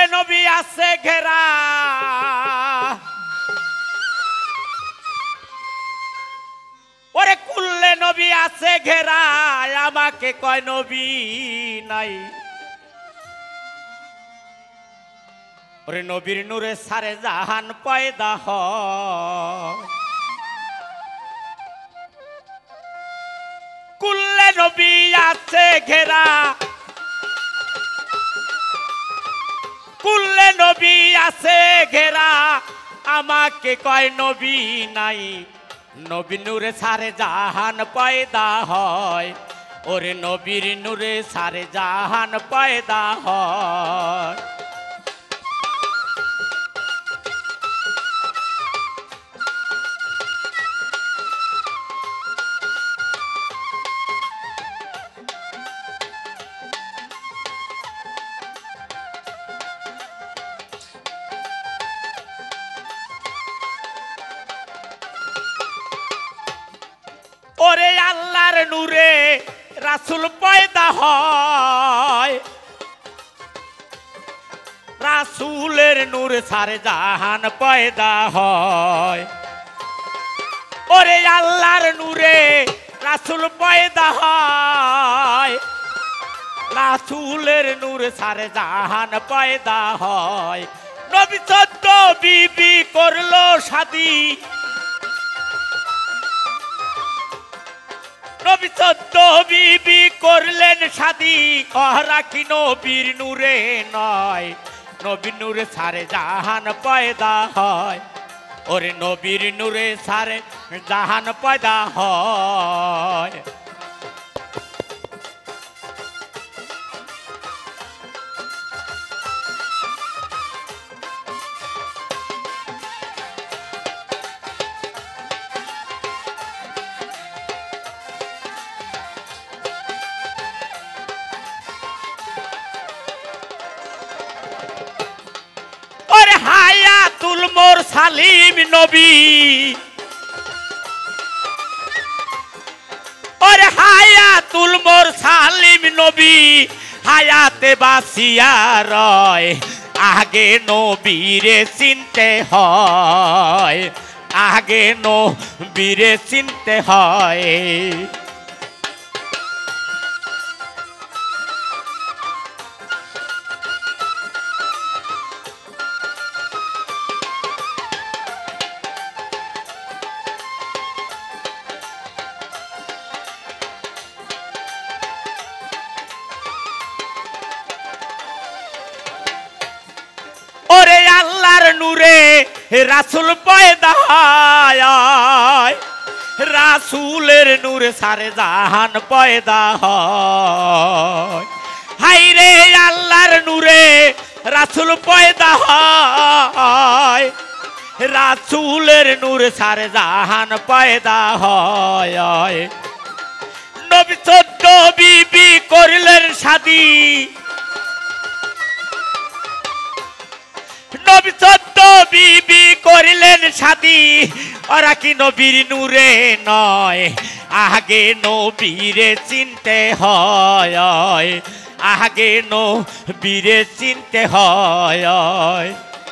নবী আছে ঘেরা ওরে কুল্লে নবী আছে ঘেরা আমাকে কয় নবী নাই ওরে নবীর নূরে সারে জাহান পয়দা হয় কুল্লে নবী আছে ঘেরা কুল্লে নবী আছে ঘেরা আমাকে কয় নবী নাই নবীর নূরে সারে জাহান পয়দা হয় ওরে নবীর নূরে সারে জাহান পয়দা হয় ওরে আল্লাহর নূরে রাসূল পয়দা হয় রাসূলের নূর সারে জাহান পয়দা হয় ওরে আল্লাহর নূরে রাসূল পয়দা হয় রাসূলের নূর সারে জাহান পয়দা হয় নবী 14 বিবি করলো শাদী নবী 14 বিবি করলেন শাদী ওরা কি নবীর নূরে নয় নবীর নূরে সারে জাহান পয়দা হয় ওরে নবীর নূরে সারে জাহান পয়দা হয় হায়াতুল মোর সালিম নবী ওরে হায়াতুল মোর সালিম নবী হায়াতে বাসিয়া রয় আগে নবীরে চিনতে হয় আগে নবীরে চিনতে হয় ওরে আল্লাহর নূরে রাসূল পয়দা হয় রাসূলের নূরে সারে জাহান পয়দা হয় হায় রে আল্লাহর নূরে রাসূল পয়দা হয় রাসূলের নূরে সারে জাহান পয়দা হয় নবী 14 বিবি করলেন শাদী নবী 14 বিবি করলেন শাদী ওরা কি নবীর নূরে নয় আগে নবীরে চিনতে হয় আগে নবীরে চিনতে হয়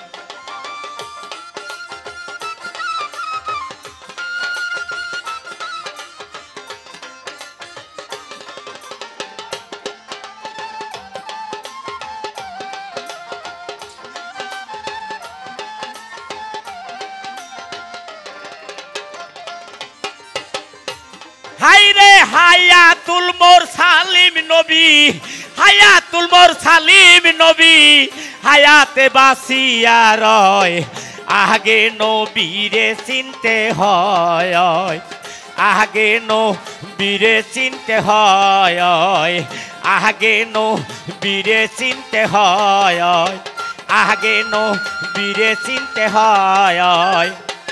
হায় রে হায়াতুল মোর সালিম নবী হায়াতুল মোর সালিম নবী হায়াতে বাসিয়া রয় আগে নবীরে চিনতে হয় আগে নবীরে চিনতে হয় আগে নবীরে চিনতে হয় আগে নবীরে চিনতে হয়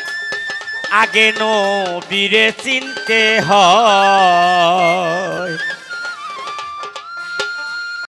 আগে নবীরে চিনতে হয়